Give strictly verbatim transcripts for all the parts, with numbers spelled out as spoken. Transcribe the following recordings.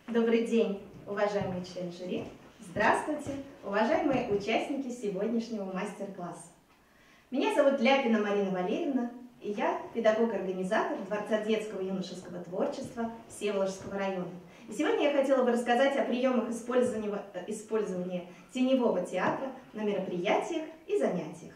Добрый день, уважаемые члены жюри. Здравствуйте, уважаемые участники сегодняшнего мастер-класса. Меня зовут Ляпина Марина Валерьевна, и я педагог-организатор Дворца детского и юношеского творчества Всеволожского района. И сегодня я хотела бы рассказать о приемах использования, использования теневого театра на мероприятиях и занятиях.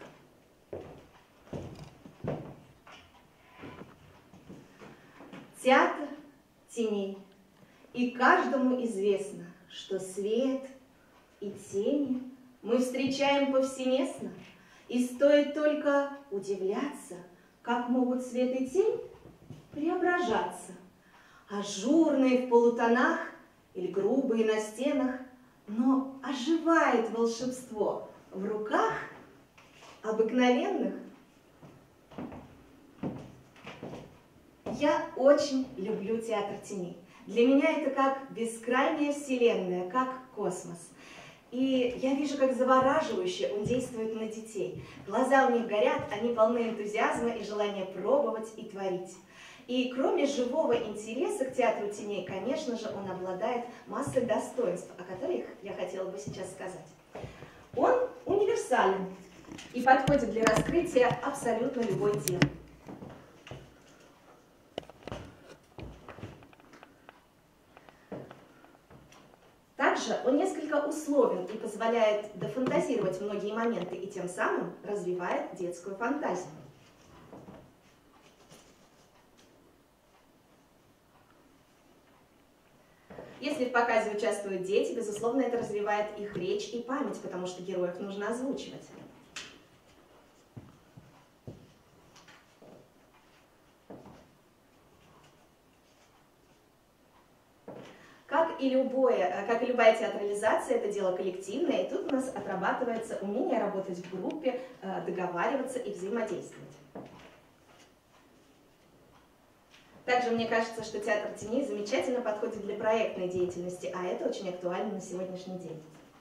Театр теней. И каждому известно, что свет и тени мы встречаем повсеместно, и стоит только удивляться, как могут свет и тень преображаться. Ажурные в полутонах или грубые на стенах, но оживает волшебство в руках обыкновенных. Я очень люблю театр теней. Для меня это как бескрайняя вселенная, как космос. И я вижу, как завораживающе он действует на детей. Глаза у них горят, они полны энтузиазма и желания пробовать и творить. И кроме живого интереса к театру теней, конечно же, он обладает массой достоинств, о которых я хотела бы сейчас сказать. Он универсален и подходит для раскрытия абсолютно любой темы. Также он несколько условен и позволяет дофантазировать многие моменты и тем самым развивает детскую фантазию. Если в показе участвуют дети, безусловно, это развивает их речь и память, потому что героев нужно озвучивать. Как и, любое, как и любая театрализация, это дело коллективное, и тут у нас отрабатывается умение работать в группе, договариваться и взаимодействовать. Также мне кажется, что театр теней замечательно подходит для проектной деятельности, а это очень актуально на сегодняшний день.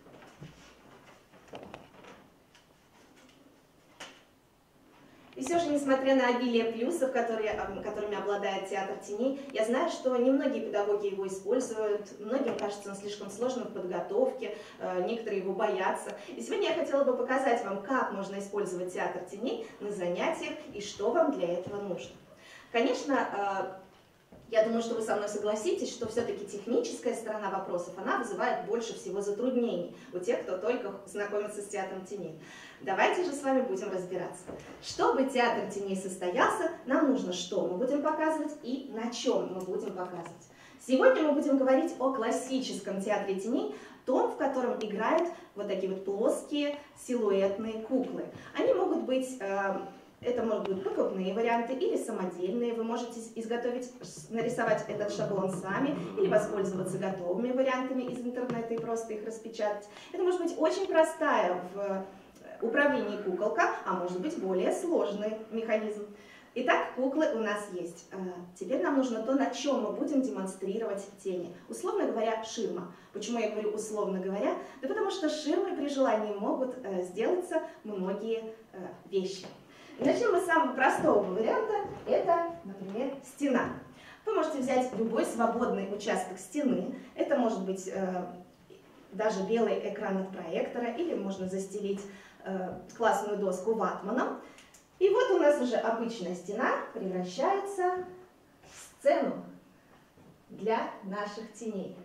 И все же, несмотря на обилие плюсов, которые, которыми обладает театр теней, я знаю, что немногие педагоги его используют, многим кажется он слишком сложным в подготовке, некоторые его боятся. И сегодня я хотела бы показать вам, как можно использовать театр теней на занятиях и что вам для этого нужно. Конечно, я думаю, что вы со мной согласитесь, что все-таки техническая сторона вопросов, она вызывает больше всего затруднений у тех, кто только знакомится с театром теней. Давайте же с вами будем разбираться. Чтобы театр теней состоялся, нам нужно, что мы будем показывать и на чем мы будем показывать. Сегодня мы будем говорить о классическом театре теней, том, в котором играют вот такие вот плоские силуэтные куклы. Они могут быть... Э, Это могут быть выкупные варианты или самодельные. Вы можете изготовить, нарисовать этот шаблон сами или воспользоваться готовыми вариантами из интернета и просто их распечатать. Это может быть очень простая в управлении куколка, а может быть более сложный механизм. Итак, куклы у нас есть. Теперь нам нужно то, на чем мы будем демонстрировать тени. Условно говоря, ширма. Почему я говорю условно говоря? Да потому что ширмой при желании могут сделаться многие вещи. И начнем мы с самого простого варианта, это, например, стена. Вы можете взять любой свободный участок стены, это может быть э, даже белый экран от проектора, или можно застелить э, классную доску ватманом. И вот у нас уже обычная стена превращается в сцену для наших теней.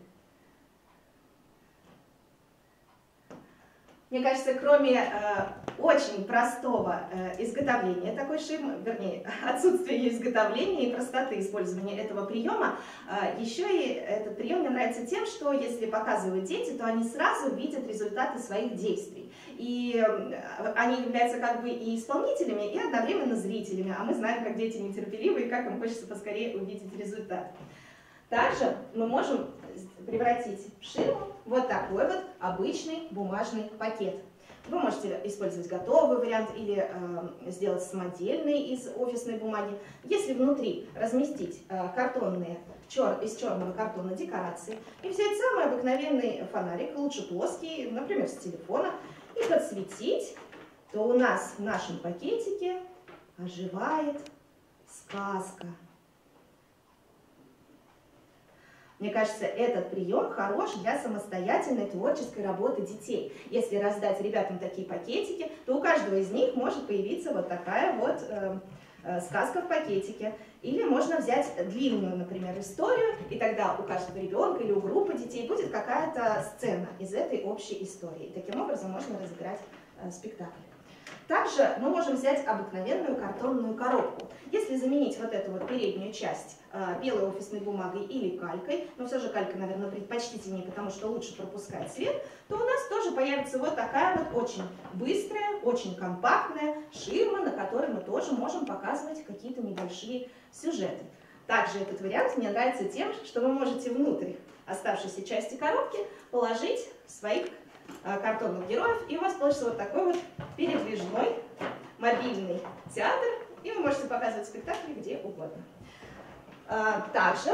Мне кажется, кроме э, очень простого э, изготовления такой ширмы, вернее, отсутствия ее изготовления и простоты использования этого приема, э, еще и этот прием мне нравится тем, что если показывают дети, то они сразу видят результаты своих действий. И э, они являются как бы и исполнителями, и одновременно зрителями, а мы знаем, как дети нетерпеливы и как им хочется поскорее увидеть результат. Также мы можем превратить в ширму вот такой вот обычный бумажный пакет. Вы можете использовать готовый вариант или э, сделать самодельный из офисной бумаги. Если внутри разместить э, картонные, чер, из черного картона декорации и взять самый обыкновенный фонарик, лучше плоский, например, с телефона, и подсветить, то у нас в нашем пакетике оживает сказка. Мне кажется, этот прием хорош для самостоятельной творческой работы детей. Если раздать ребятам такие пакетики, то у каждого из них может появиться вот такая вот э, э, сказка в пакетике. Или можно взять длинную, например, историю, и тогда у каждого ребенка или у группы детей будет какая-то сцена из этой общей истории. И таким образом можно разыграть э, спектакль. Также мы можем взять обыкновенную картонную коробку. Если заменить вот эту вот переднюю часть э, белой офисной бумагой или калькой, но все же калька, наверное, предпочтительнее, потому что лучше пропускает свет, то у нас тоже появится вот такая вот очень быстрая, очень компактная ширма, на которой мы тоже можем показывать какие-то небольшие сюжеты. Также этот вариант мне нравится тем, что вы можете внутрь оставшейся части коробки положить своих картонных героев, и у вас получится вот такой вот передвижной мобильный театр, и вы можете показывать спектакли где угодно. Также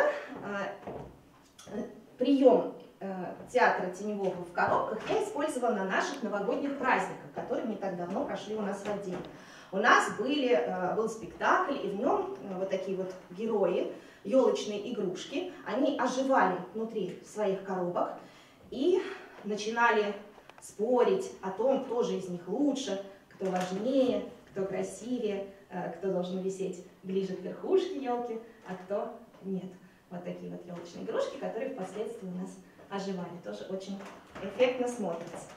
прием театра теневого в коробках я использовала на наших новогодних праздниках, которые не так давно прошли у нас в отделе. У нас были, был спектакль, и в нем вот такие вот герои, елочные игрушки, они оживали внутри своих коробок и начинали спорить о том, кто же из них лучше, кто важнее, кто красивее, кто должен висеть ближе к верхушке елки, а кто нет. Вот такие вот елочные игрушки, которые впоследствии у нас оживали. Тоже очень эффектно смотрятся.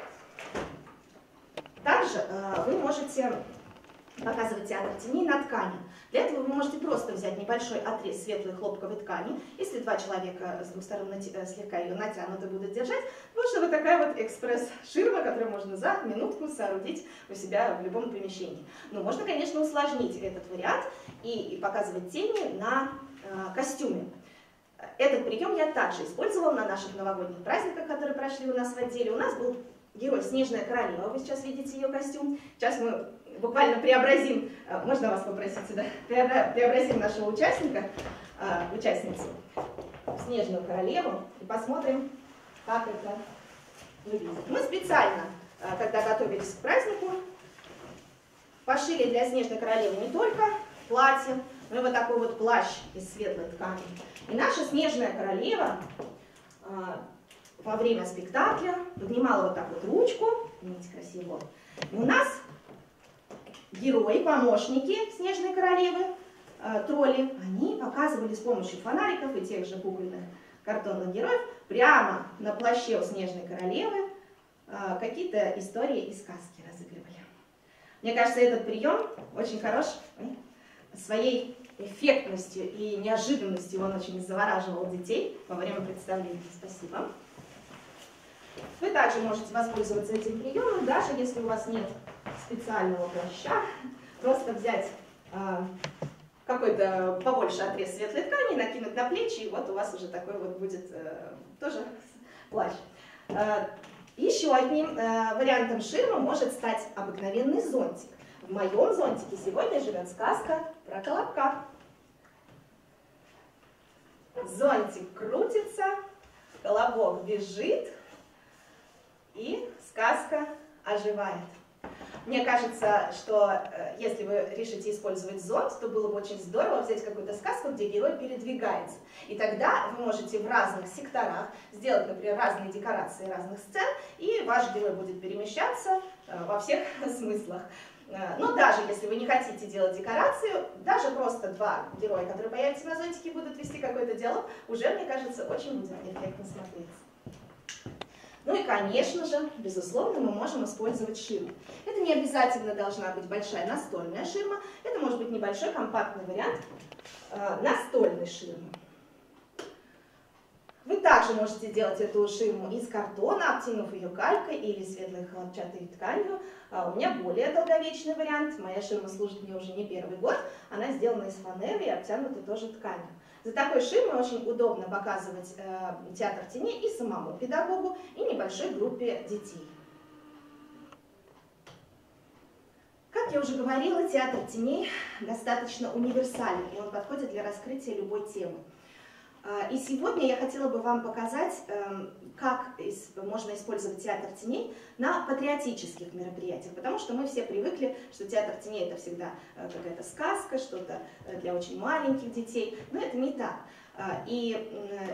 Также э, вы можете показывать театр теней на ткани. Для этого вы можете просто взять небольшой отрез светлой хлопковой ткани. Если два человека с двух сторон слегка ее натянуты будут держать, нужна вот такая вот экспресс-ширма, которую можно за минутку соорудить у себя в любом помещении. Но можно, конечно, усложнить этот вариант и показывать тени на э, костюме. Этот прием я также использовала на наших новогодних праздниках, которые прошли у нас в отделе. У нас был герой Снежная королева, вы сейчас видите ее костюм. Сейчас мы буквально преобразим, можно вас попросить сюда, преобразим нашего участника, участницу в Снежную королеву и посмотрим, как это выглядит. Мы специально, когда готовились к празднику, пошили для Снежной королевы не только платье, но и вот такой вот плащ из светлой ткани. И наша Снежная королева во время спектакля поднимала вот так вот ручку, видите, красиво. И у нас герои, помощники Снежной королевы, э, тролли, они показывали с помощью фонариков и тех же кукольных картонных героев прямо на плаще у Снежной королевы э, какие-то истории и сказки разыгрывали. Мне кажется, этот прием очень хорош своей эффектностью и неожиданностью. Он очень завораживал детей во время представления. Спасибо. Вы также можете воспользоваться этим приемом, даже если у вас нет специального плаща, просто взять э, какой-то побольше отрез светлой ткани, накинуть на плечи, и вот у вас уже такой вот будет э, тоже плащ. Э, еще одним э, вариантом ширмы может стать обыкновенный зонтик. В моем зонтике сегодня живет сказка про Колобка. Зонтик крутится, колобок бежит, и сказка оживает. Мне кажется, что э, если вы решите использовать зонт, то было бы очень здорово взять какую-то сказку, где герой передвигается. И тогда вы можете в разных секторах сделать, например, разные декорации разных сцен, и ваш герой будет перемещаться э, во всех смыслах. Э, но даже если вы не хотите делать декорацию, даже просто два героя, которые появятся на зонтике, будут вести какой-то диалог, уже, мне кажется, очень будет эффектно смотреться. Ну и, конечно же, безусловно, мы можем использовать ширму. Это не обязательно должна быть большая настольная ширма, это может быть небольшой компактный вариант э, настольной ширмы. Вы также можете делать эту ширму из картона, обтянув ее калькой или светлой хлопчатой тканью. А у меня более долговечный вариант. Моя ширма служит мне уже не первый год. Она сделана из фанеры и обтянута тоже тканью. За такой ширмой очень удобно показывать э, театр теней и самому педагогу, и небольшой группе детей. Как я уже говорила, театр теней достаточно универсальный, и он подходит для раскрытия любой темы. И сегодня я хотела бы вам показать, как можно использовать театр теней на патриотических мероприятиях, потому что мы все привыкли, что театр теней это всегда какая-то сказка, что-то для очень маленьких детей, но это не так. И,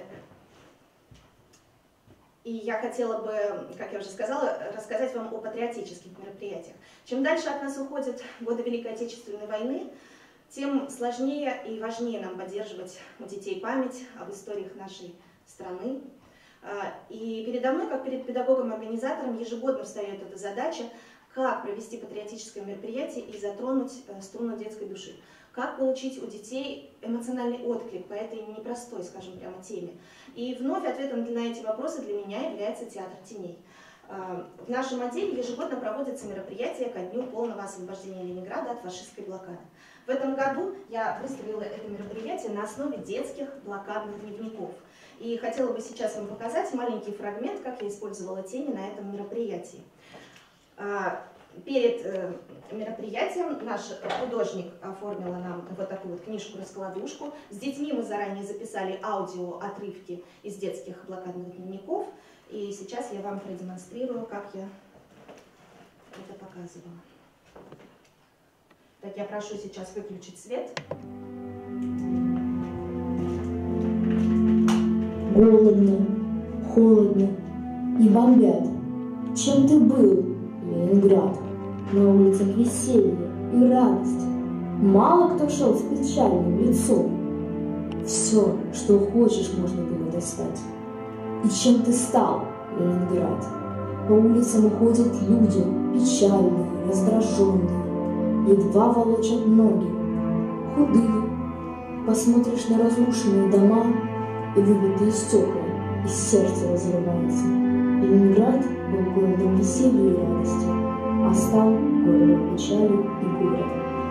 и я хотела бы, как я уже сказала, рассказать вам о патриотических мероприятиях. Чем дальше от нас уходят годы Великой Отечественной войны, тем сложнее и важнее нам поддерживать у детей память об историях нашей страны. И передо мной, как перед педагогом-организатором, ежегодно встает эта задача, как провести патриотическое мероприятие и затронуть струну детской души. Как получить у детей эмоциональный отклик по этой непростой, скажем прямо, теме. И вновь ответом на эти вопросы для меня является театр теней. В нашем отделе ежегодно проводятся мероприятия ко дню полного освобождения Ленинграда от фашистской блокады. В этом году я выставила это мероприятие на основе детских блокадных дневников. И хотела бы сейчас вам показать маленький фрагмент, как я использовала тени на этом мероприятии. Перед мероприятием наш художник оформила нам вот такую вот книжку-раскладушку. С детьми мы заранее записали аудиоотрывки из детских блокадных дневников. И сейчас я вам продемонстрирую, как я это показывала. Так, я прошу сейчас выключить свет. Голодно, холодно и бомбят. Чем ты был, Ленинград? На улицах веселье и радость. Мало кто шел с печальным лицом. Все, что хочешь, можно было достать. И чем ты стал, Ленинград? По улицам уходят люди, печальные, раздраженные, едва волочат ноги, худые. Посмотришь на разрушенные дома, и выбитые стекла из сердца разрываются. Ленинград был городом веселья и радости, а стал городом печали и горя.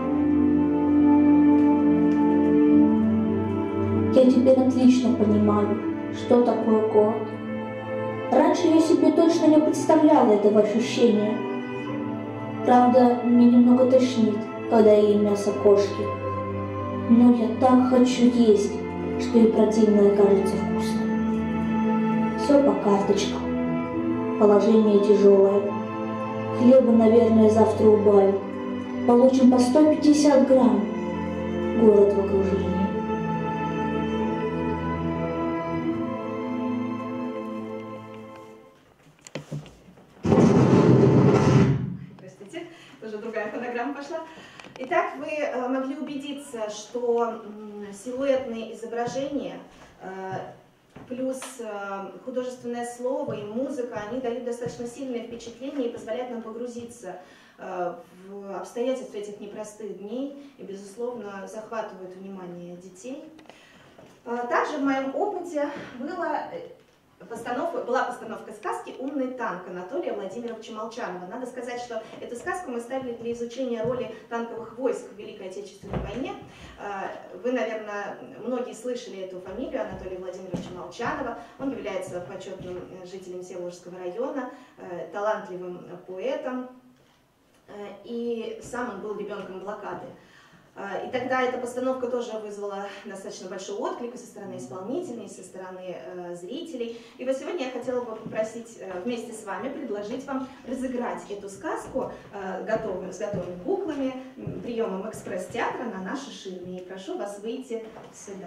Я теперь отлично понимаю, что такое голод. Раньше я себе точно не представляла этого ощущения. Правда, мне немного тошнит, когда я ем мясо кошки. Но я так хочу есть, что и противное кажется вкусным. Все по карточкам. Положение тяжелое. Хлеба, наверное, завтра убавят. Получим по сто пятьдесят грамм. Город в окружении. Простите, тоже другая фонограмма пошла. Итак, вы могли убедиться, что силуэтные изображения плюс художественное слово и музыка, они дают достаточно сильное впечатление и позволяют нам погрузиться в обстоятельства этих непростых дней и, безусловно, захватывают внимание детей. Также в моем опыте было Постановка, была постановка сказки «Умный танк» Анатолия Владимировича Молчанова. Надо сказать, что эту сказку мы ставили для изучения роли танковых войск в Великой Отечественной войне. Вы, наверное, многие слышали эту фамилию Анатолия Владимировича Молчанова. Он является почетным жителем Всеволожского района, талантливым поэтом, и сам он был ребенком блокады. И тогда эта постановка тоже вызвала достаточно большой отклик и со стороны исполнителей, и со стороны э, зрителей. И вот сегодня я хотела бы попросить э, вместе с вами предложить вам разыграть эту сказку э, готовыми, с готовыми куклами, приемом экспресс-театра на нашей ширме. И прошу вас выйти сюда.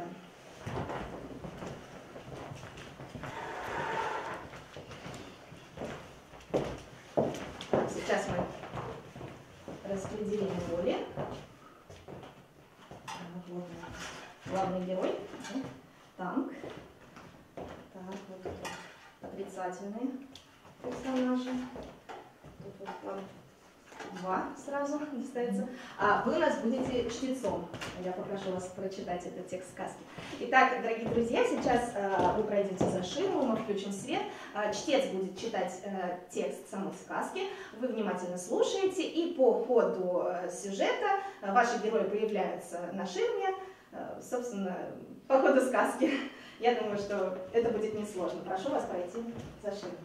Сейчас мы распределим роли. Вот главный герой, танк. Так, вот тут отрицательные персонажи. Тут вот вам два сразу достается. А вы у нас будете чтецом. Я попрошу вас прочитать этот текст сказки. Итак, дорогие друзья, сейчас э, вы пройдете за ширму, мы включим свет. Э, чтец будет читать э, текст самой сказки. Вы внимательно слушаете, и по ходу э, сюжета э, ваши герои появляются на ширме, э, собственно, по ходу сказки. Я думаю, что это будет несложно. Прошу вас пройти за ширму.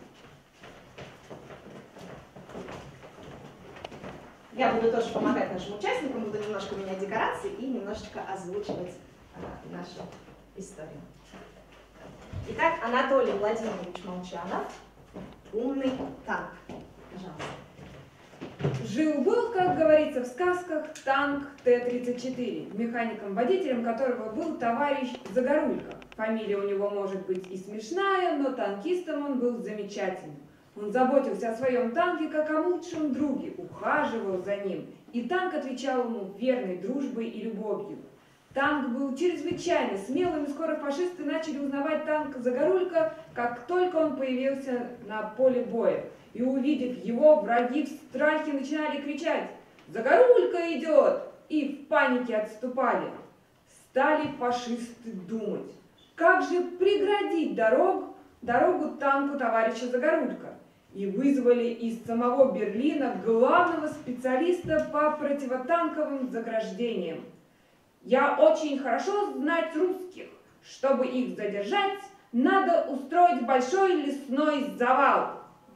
Я буду тоже помогать нашим участникам, буду немножко менять декорации и немножечко озвучивать а, нашу историю. Итак, Анатолий Владимирович Молчанов, «Умный танк». Пожалуйста. Жил-был, как говорится в сказках, танк Т тридцать четыре, механиком-водителем которого был товарищ Загорулько. Фамилия у него может быть и смешная, но танкистом он был замечательным. Он заботился о своем танке как о лучшем друге, ухаживал за ним, и танк отвечал ему верной дружбой и любовью. Танк был чрезвычайно смелым, и скоро фашисты начали узнавать танк Загорулько, как только он появился на поле боя. И увидев его, враги в страхе начинали кричать: «Загорулько идет!» и в панике отступали. Стали фашисты думать, как же преградить дорогу, дорогу танку товарища Загорулько, и вызвали из самого Берлина главного специалиста по противотанковым заграждениям. «Я очень хорошо знать русских. Чтобы их задержать, надо устроить большой лесной завал».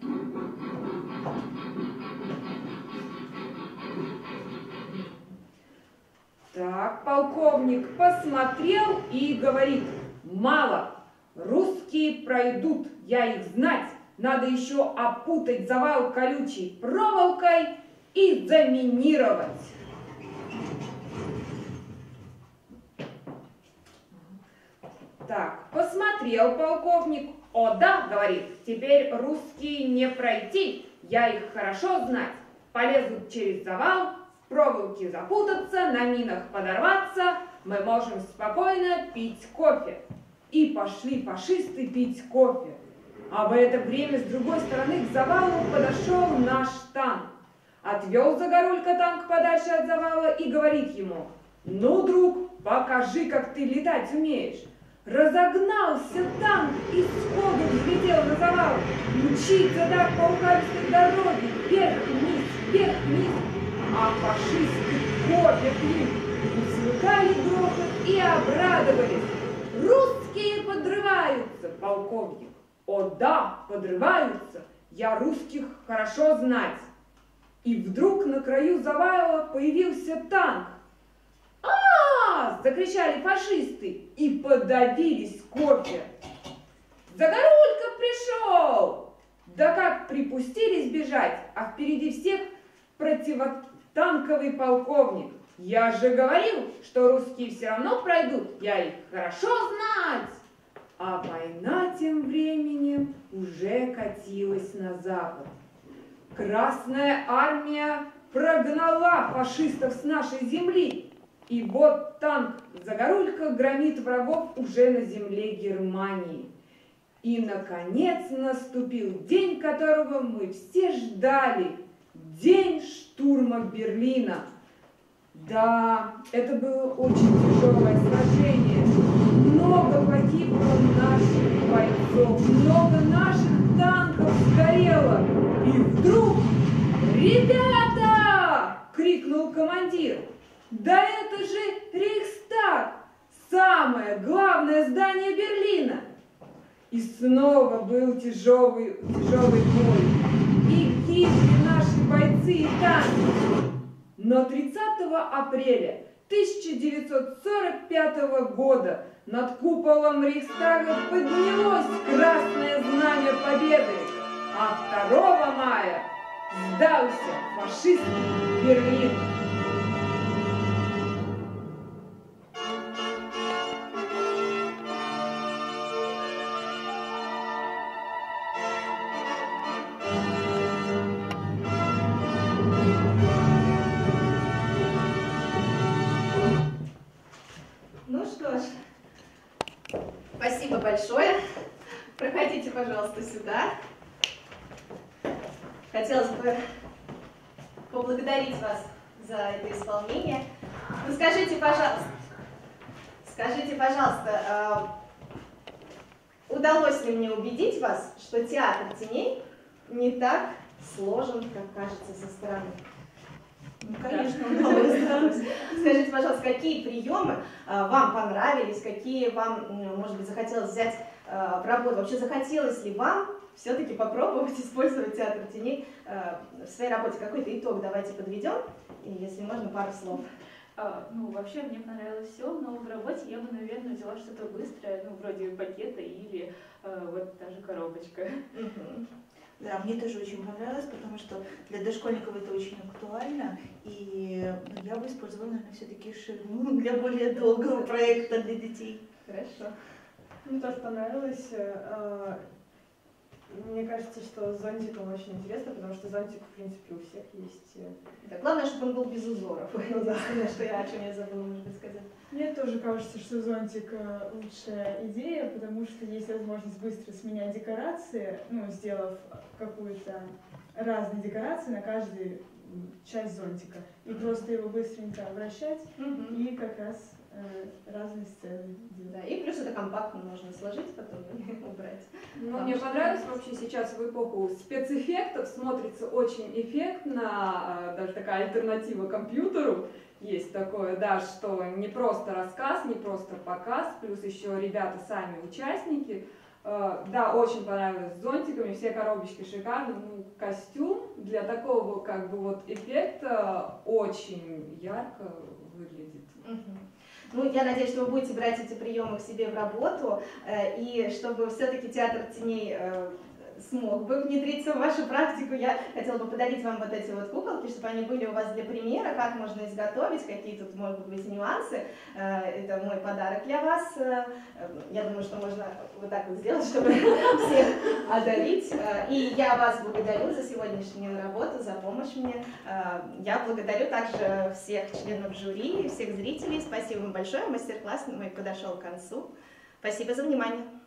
Так, полковник посмотрел и говорит: «Мало, русские пройдут, я их знать. Надо еще опутать завал колючей проволокой и заминировать». Так, посмотрел полковник. «О да, — говорит, — теперь русские не пройти, я их хорошо знать. Полезут через завал, в проволоке запутаться, на минах подорваться, мы можем спокойно пить кофе». И пошли фашисты пить кофе. А в это время с другой стороны к завалу подошел наш танк. Отвел Загорулько танк подальше от завала и говорит ему: «Ну, друг, покажи, как ты летать умеешь». Разогнался танк и сходу взлетел на завал. Мчится так по ухабистой дороге, вверх-вниз, вверх-вниз. А фашисты кофе пьют, услыхали грохот и обрадовались. «Русские подрываются, полковник». «О да, подрываются, я русских хорошо знать». И вдруг на краю завала появился танк. «А-а-а!» — закричали фашисты и подавились кофе. «Загорулько пришел!» Да как припустились бежать, а впереди всех противотанковый полковник. «Я же говорил, что русские все равно пройдут, я их хорошо знать». А война тем временем уже катилась на запад. Красная армия прогнала фашистов с нашей земли. И вот танк Загорулько громит врагов уже на земле Германии. И, наконец, наступил день, которого мы все ждали. День штурма Берлина. Да, это было очень тяжелое сражение. Много погибло наших бойцов, много наших танков сгорело. И вдруг: «Ребята!» — крикнул командир. «Да это же Рейхстаг, самое главное здание Берлина!» И снова был тяжелый, тяжелый бой. И гибли наши бойцы и танки. Но тридцатого апреля тысяча девятьсот сорок пятого года над куполом Рейхстага поднялось красное знамя победы, а второго мая сдался фашистский Берлин. Спасибо большое. Проходите, пожалуйста, сюда. Хотелось бы поблагодарить вас за это исполнение. Ну, скажите, пожалуйста, скажите, пожалуйста, удалось ли мне убедить вас, что театр теней не так сложен, как кажется со стороны? Ну, конечно, удалось. Скажите, пожалуйста, какие приемы а, вам понравились, какие вам, может быть, захотелось взять а, в работу? Вообще, захотелось ли вам все-таки попробовать использовать театр теней а, в своей работе? Какой-то итог давайте подведем, и, если можно, пару слов. А, ну, вообще, мне понравилось все, но в работе я бы, наверное, взяла что-то быстрое, ну, вроде пакета или а, вот та же коробочка. Угу. Да, мне тоже очень понравилось, потому что для дошкольников это очень актуально, и я бы использовала, наверное, все-таки ширму для более долгого проекта для детей. Хорошо. Мне тоже понравилось. Мне кажется, что с зонтиком очень интересно, потому что зонтик, в принципе, у всех есть. Да, главное, чтобы он был без узоров. Ну, да. Что я, о чем я забыла, может быть, сказать. Мне тоже кажется, что зонтик лучшая идея, потому что есть возможность быстро сменять декорации, ну, сделав какую-то разные декорации на каждую часть зонтика. И просто его быстренько вращать Угу. и как раз э, разные сцены делать. Да, и плюс это компактно можно сложить, потом убрать. Ну, мне понравилось вообще сейчас в эпоху спецэффектов, смотрится очень эффектно, даже такая альтернатива компьютеру. Есть такое, да, что не просто рассказ, не просто показ, плюс еще ребята сами участники. Да, очень понравилось с зонтиками, все коробочки шикарные. Ну, костюм для такого как бы вот эффекта очень ярко выглядит. Угу. Ну, я надеюсь, что вы будете брать эти приемы к себе в работу, э, и чтобы все-таки театр теней э, смог бы внедриться в вашу практику, я хотела бы подарить вам вот эти вот куколки, чтобы они были у вас для примера, как можно изготовить, какие тут могут быть нюансы. Э, это мой подарок для вас. Э, я думаю, что можно вот так вот сделать, чтобы всех одарить. Э, и я вас благодарю за сегодняшнюю работу, за помощь мне. Э, я благодарю также всех членов жюри, всех зрителей. Спасибо вам большое. Мастер-класс мой подошел к концу. Спасибо за внимание.